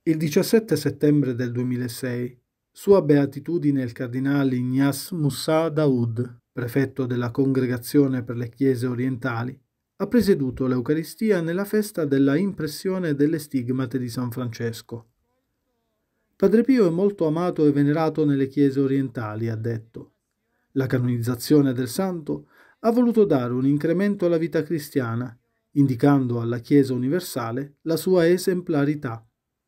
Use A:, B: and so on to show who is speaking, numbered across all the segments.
A: Il 17 settembre del 2006, Sua Beatitudine il Cardinale Ignace Moussa Daoud, prefetto della Congregazione per le Chiese Orientali, ha presieduto l'Eucaristia nella festa della Impressione delle Stigmate di San Francesco. Padre Pio è molto amato e venerato nelle Chiese orientali, ha detto. La canonizzazione del santo ha voluto dare un incremento alla vita cristiana, indicando alla Chiesa universale la sua esemplarità.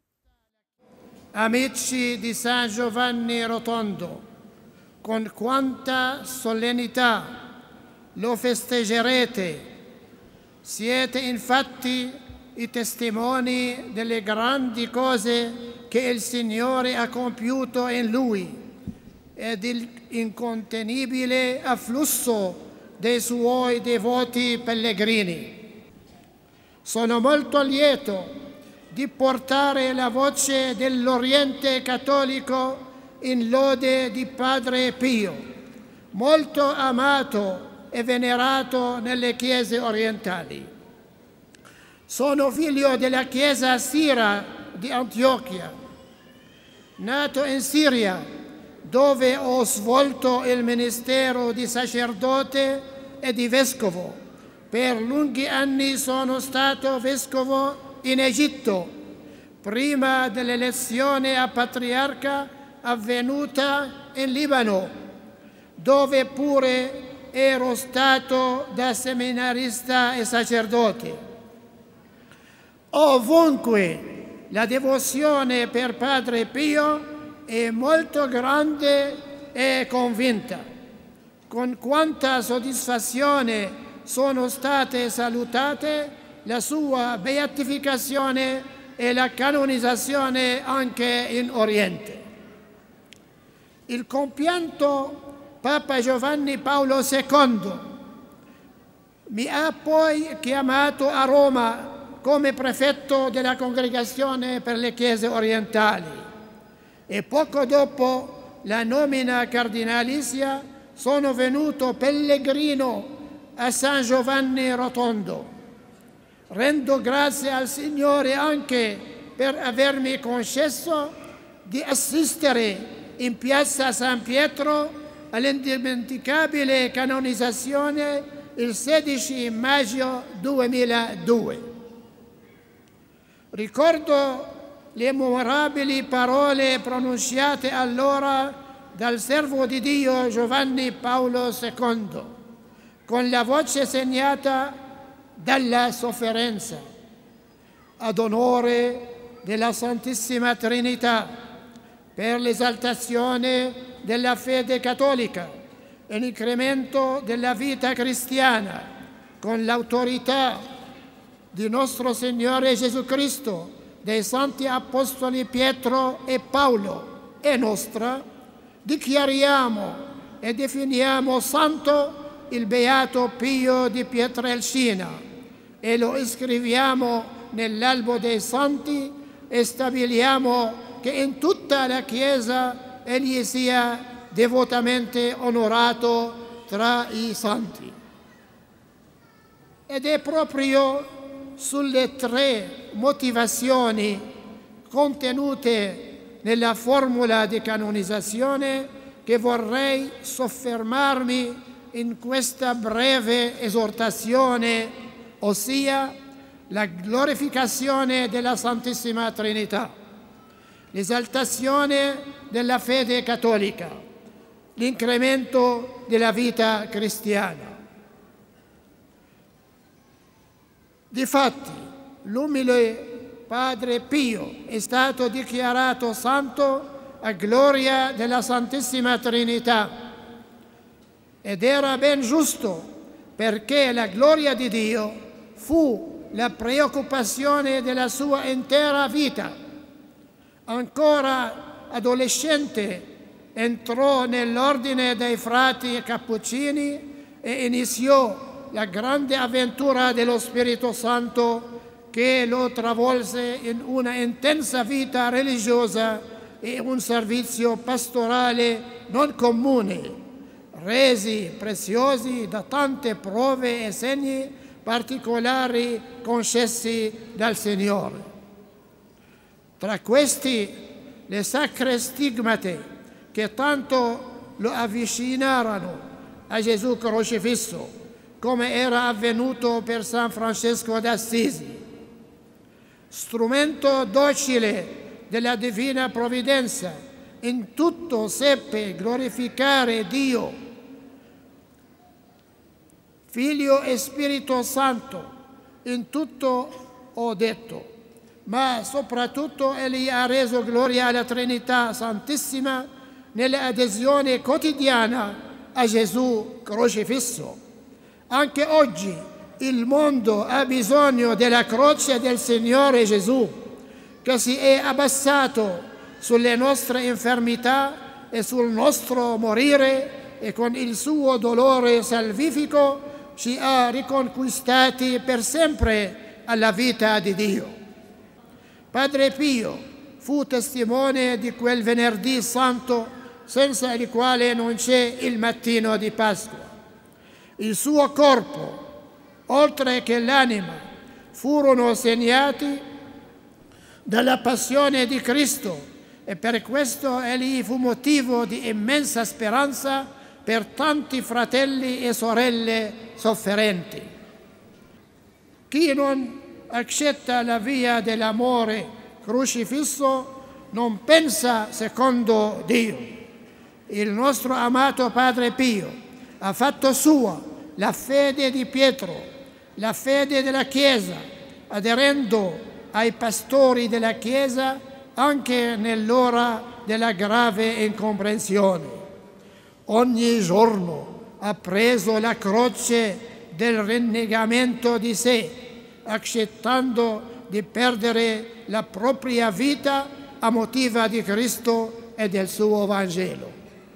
B: Amici di San Giovanni Rotondo, con quanta solennità lo festeggerete. Siete infatti i testimoni delle grandi cose che il Signore ha compiuto in Lui e dell'incontenibile afflusso dei Suoi devoti pellegrini. Sono molto lieto di portare la voce dell'Oriente cattolico in lode di Padre Pio, molto amato e venerato nelle chiese orientali. Sono figlio della chiesa sira di Antiochia, nato in Siria, dove ho svolto il ministero di sacerdote e di vescovo. Per lunghi anni sono stato vescovo in Egitto, prima dell'elezione a patriarca avvenuta in Libano, dove pure ero stato da seminarista e sacerdote. Ovunque la devozione per Padre Pio è molto grande e convinta. Con quanta soddisfazione sono state salutate la sua beatificazione e la canonizzazione anche in Oriente. Il compianto Papa Giovanni Paolo II mi ha poi chiamato a Roma come prefetto della Congregazione per le Chiese Orientali e poco dopo la nomina cardinalizia sono venuto pellegrino a San Giovanni Rotondo. Rendo grazie al Signore anche per avermi concesso di assistere in piazza San Pietro all'indimenticabile canonizzazione il 16 maggio 2002. Ricordo le memorabili parole pronunciate allora dal servo di Dio Giovanni Paolo II, con la voce segnata dalla sofferenza, ad onore della Santissima Trinità, per l'esaltazione della fede cattolica e l'incremento della vita cristiana, con l'autorità di nostro Signore Gesù Cristo, dei Santi Apostoli Pietro e Paolo e nostra, dichiariamo e definiamo santo il Beato Pio di Pietrelcina e lo iscriviamo nell'albo dei santi e stabiliamo che in tutta la Chiesa egli sia devotamente onorato tra i santi. Ed è proprio sulle tre motivazioni contenute nella formula di canonizzazione che vorrei soffermarmi in questa breve esortazione, ossia la glorificazione della Santissima Trinità, l'esaltazione della fede cattolica, l'incremento della vita cristiana. Difatti, l'umile Padre Pio è stato dichiarato santo a gloria della Santissima Trinità ed era ben giusto, perché la gloria di Dio fu la preoccupazione della sua intera vita. Ancora adolescente entrò nell'ordine dei frati cappuccini e iniziò la grande avventura dello Spirito Santo che lo travolse in una intensa vita religiosa e un servizio pastorale non comune, resi preziosi da tante prove e segni particolari concessi dal Signore. Tra questi le sacre stigmate che tanto lo avvicinarono a Gesù crocifisso, come era avvenuto per San Francesco d'Assisi. Strumento docile della divina provvidenza, in tutto seppe glorificare Dio, Figlio e Spirito Santo, in tutto ho detto, ma soprattutto egli ha reso gloria alla Trinità Santissima nell'adesione quotidiana a Gesù crocifisso. Anche oggi il mondo ha bisogno della croce del Signore Gesù, che si è abbassato sulle nostre infermità e sul nostro morire e con il suo dolore salvifico ci ha riconquistati per sempre alla vita di Dio. Padre Pio fu testimone di quel venerdì santo senza il quale non c'è il mattino di Pasqua. Il suo corpo, oltre che l'anima, furono segnati dalla passione di Cristo e per questo egli fu motivo di immensa speranza per tanti fratelli e sorelle sofferenti. Chi non accetta la via dell'amore crocifisso non pensa secondo Dio. Il nostro amato Padre Pio ha fatto sua la fede di Pietro, la fede della Chiesa, aderendo ai pastori della Chiesa anche nell'ora della grave incomprensione. Ogni giorno ha preso la croce del rinnegamento di sé, accettando di perdere la propria vita a motivo di Cristo e del suo Vangelo.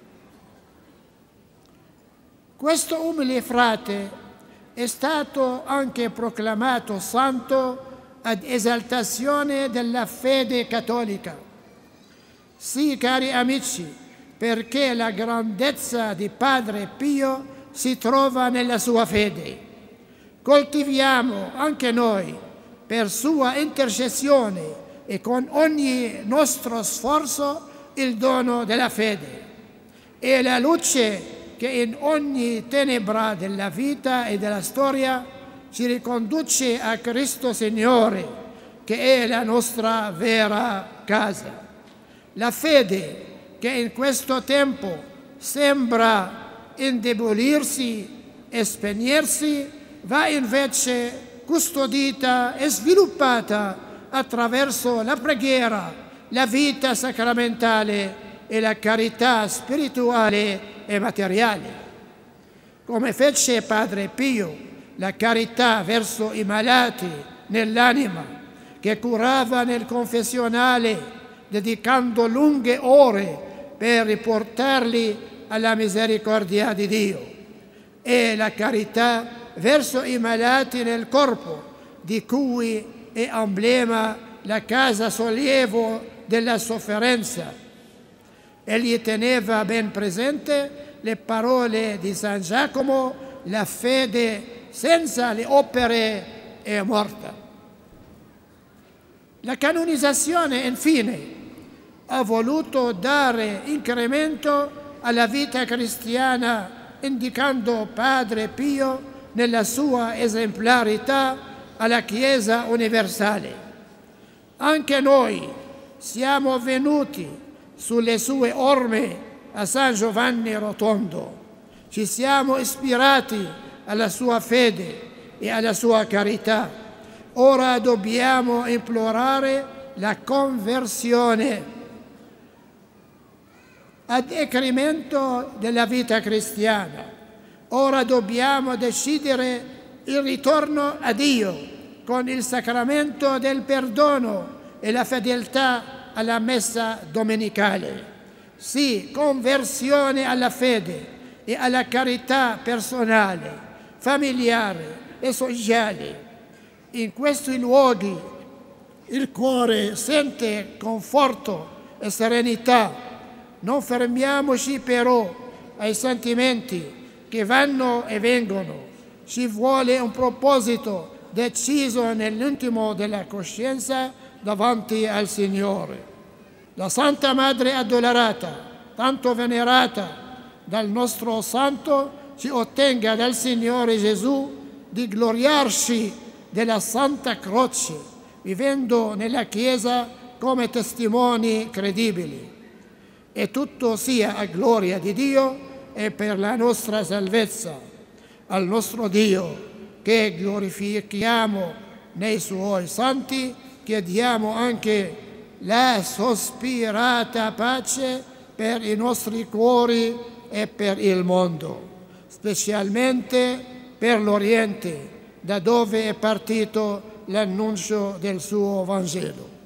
B: Questo umile frate è stato anche proclamato santo ad esaltazione della fede cattolica. Sì, cari amici, perché la grandezza di Padre Pio si trova nella sua fede. Coltiviamo anche noi, per sua intercessione e con ogni nostro sforzo, il dono della fede. È la luce che in ogni tenebra della vita e della storia ci riconduce a Cristo Signore, che è la nostra vera casa. La fede che in questo tempo sembra indebolirsi e spegnersi, va invece custodita e sviluppata attraverso la preghiera, la vita sacramentale e la carità spirituale e materiale. Come fece Padre Pio, la carità verso i malati nell'anima, che curava nel confessionale, dedicando lunghe ore per riportarli alla misericordia di Dio, e la carità verso i malati nel corpo, di cui è emblema la casa sollievo della sofferenza. Egli teneva ben presente le parole di San Giacomo: la fede senza le opere è morta. La canonizzazione, infine, ha voluto dare incremento alla vita cristiana, indicando Padre Pio nella sua esemplarità alla Chiesa universale. Anche noi siamo venuti sulle sue orme a San Giovanni Rotondo. Ci siamo ispirati alla sua fede e alla sua carità. Ora dobbiamo implorare la conversione ad incremento della vita cristiana. Ora dobbiamo decidere il ritorno a Dio con il sacramento del perdono e la fedeltà alla messa domenicale. Sì, conversione alla fede e alla carità personale, familiare e sociale. In questi luoghi il cuore sente conforto e serenità. Non fermiamoci però ai sentimenti che vanno e vengono. Ci vuole un proposito deciso nell'intimo della coscienza davanti al Signore. La Santa Madre Addolorata, tanto venerata dal nostro Santo, ci ottenga dal Signore Gesù di gloriarci della Santa Croce, vivendo nella Chiesa come testimoni credibili. E tutto sia a gloria di Dio e per la nostra salvezza. Al nostro Dio, che glorifichiamo nei Suoi santi, chiediamo anche la sospirata pace per i nostri cuori e per il mondo, specialmente per l'Oriente, da dove è partito l'annuncio del suo Vangelo.